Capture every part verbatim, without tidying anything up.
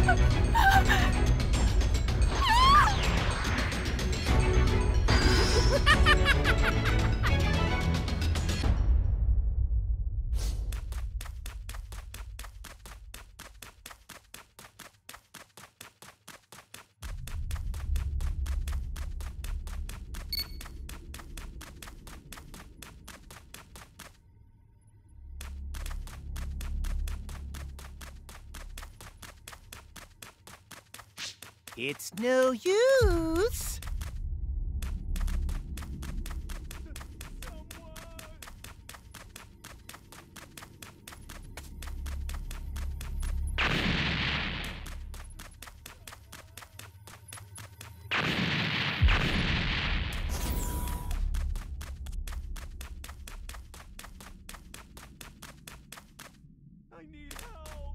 It's no use. I need help.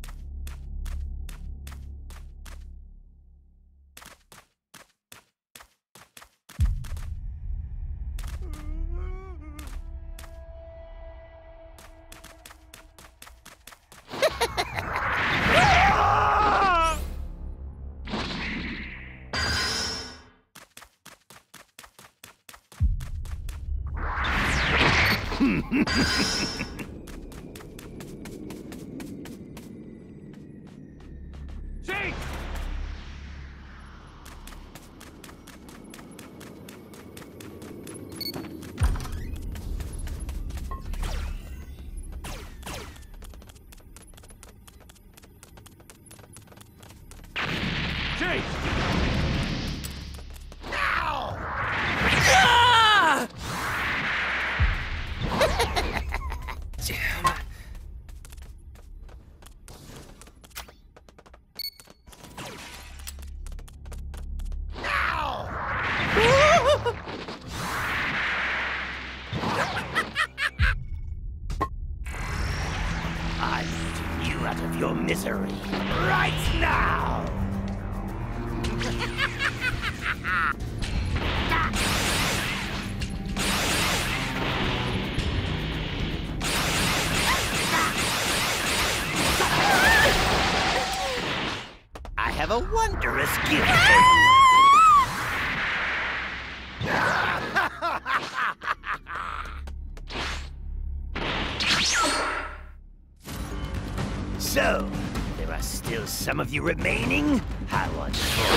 Jake! Jake! Ow! Damn. I lift you out of your misery right now! I have a wondrous gift for you. So, there are still some of you remaining? I want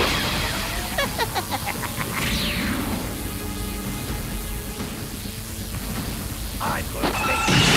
I'm going to make you...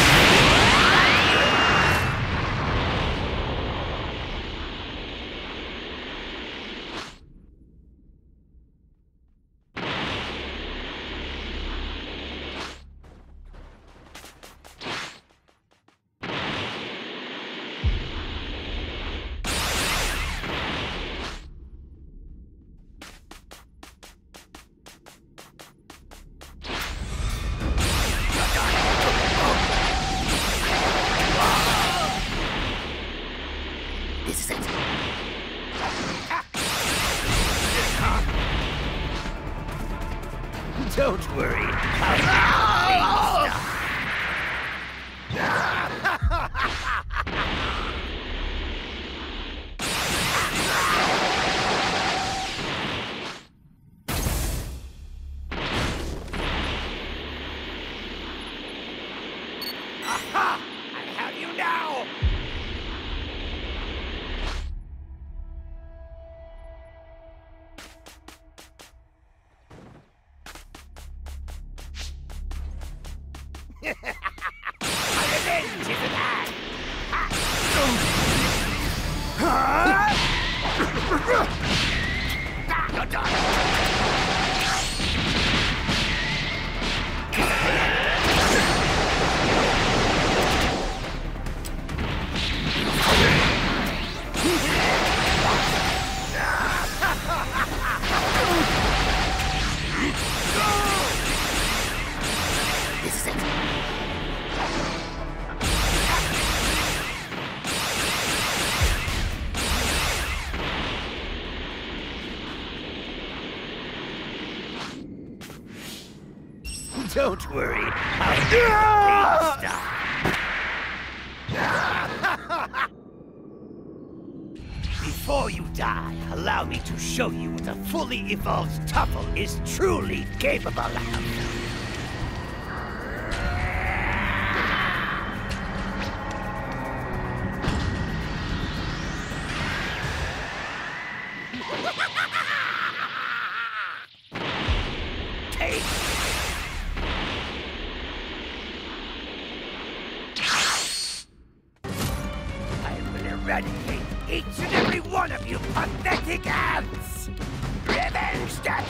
This is it. Don't worry. I'll Aha! I have you now! My revenge is at hand! You're done! This is it. Don't worry. I'll stop. Before Allow me to show you what a fully evolved Tuffle is truly capable of. Eradicate each and every one of you pathetic ants! Revenge that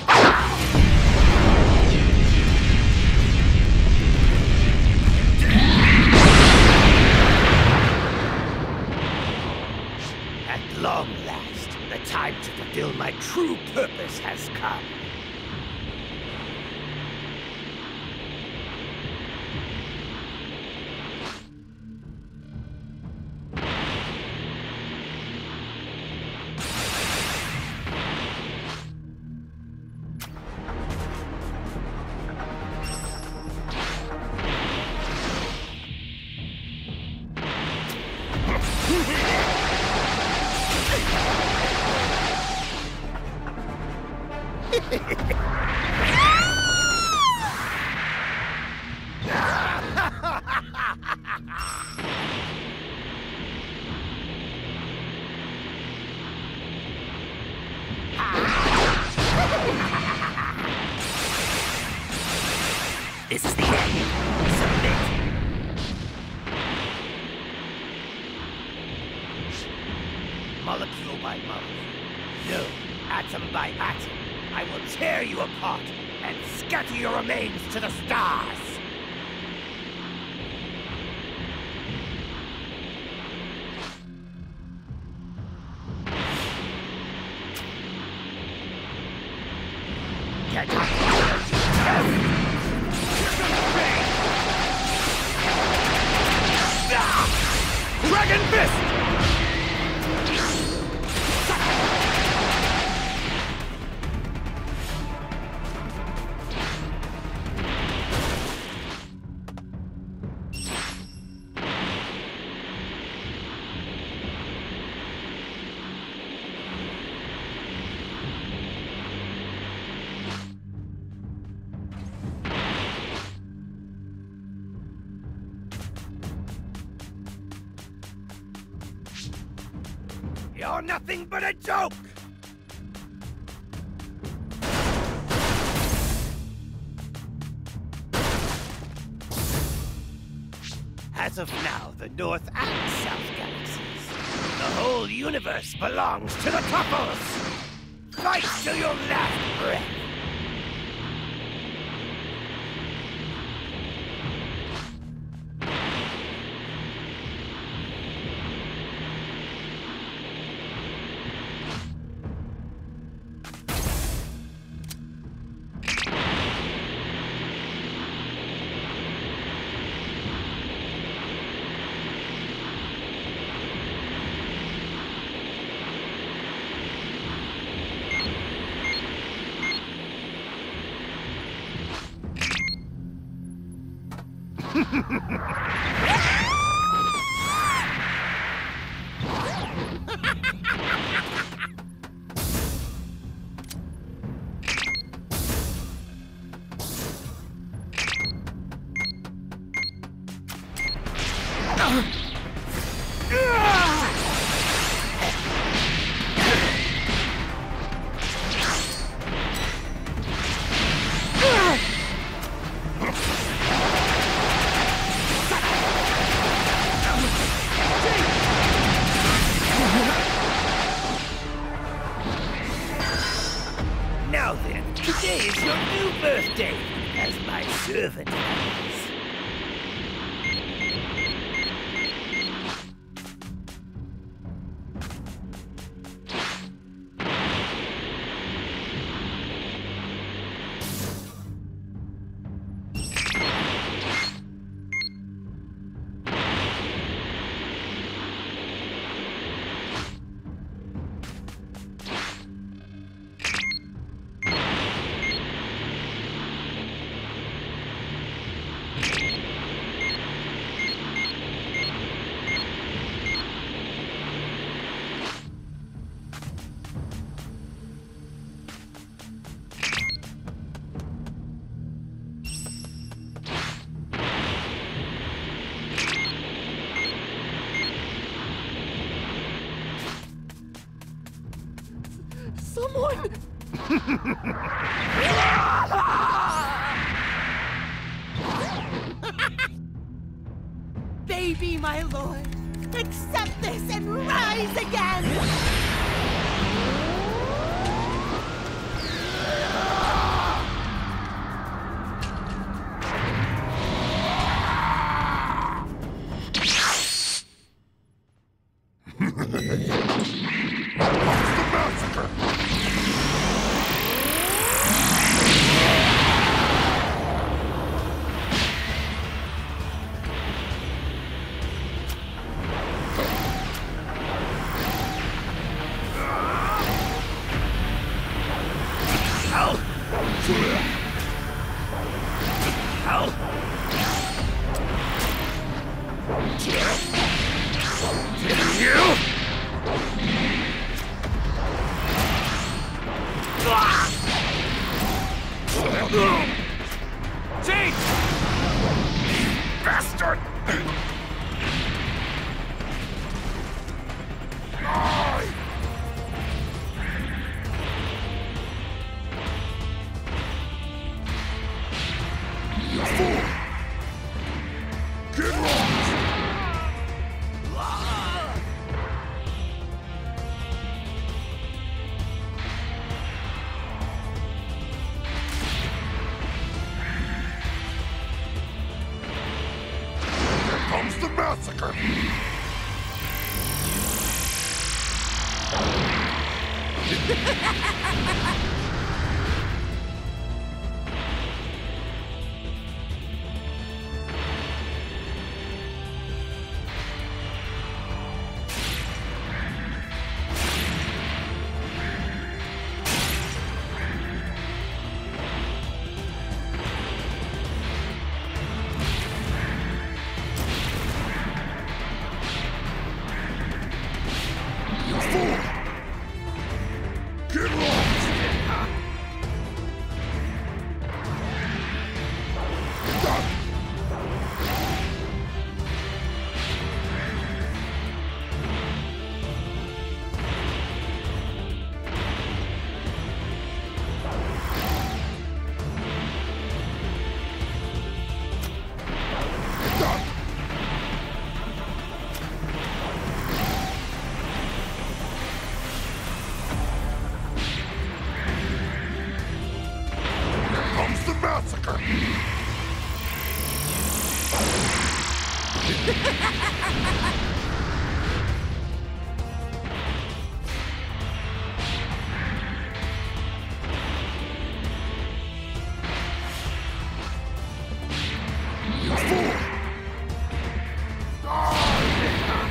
At long last, the time to fulfill my true purpose has come. This is the end. Submit. Molecule by molecule. No, atom by atom. I will tear you apart and scatter your remains to the stars. Get up! Dragon Fist! You're nothing but a joke! As of now, the North and South galaxies. The whole universe belongs to the Tuffles! Fight till your last breath! Now then, today is your new birthday, as my servant is. Someone! Baby, my lord, accept this and rise again! Change! Bastard! You fool! Get lost! Comes the massacre! You fool! Get lost! Done! Done! Comes the massacre! You fool! Die!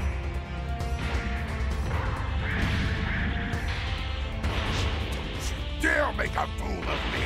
Don't you dare make a fool of me!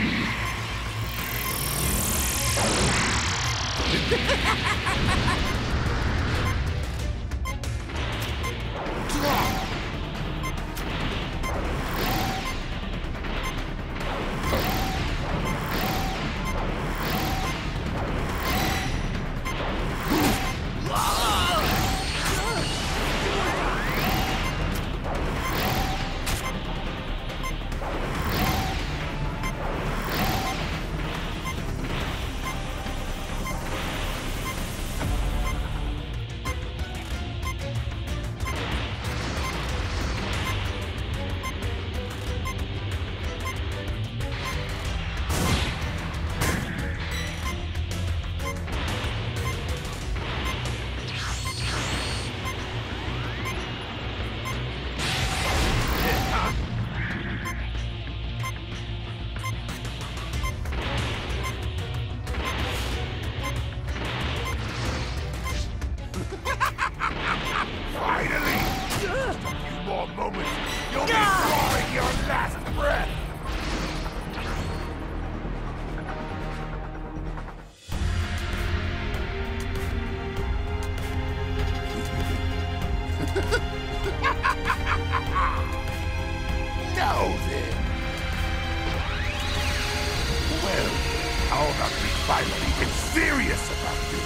Finally! Just a few more moments, you'll be drawing your last breath! Now then! Well, how about we finally get serious about this?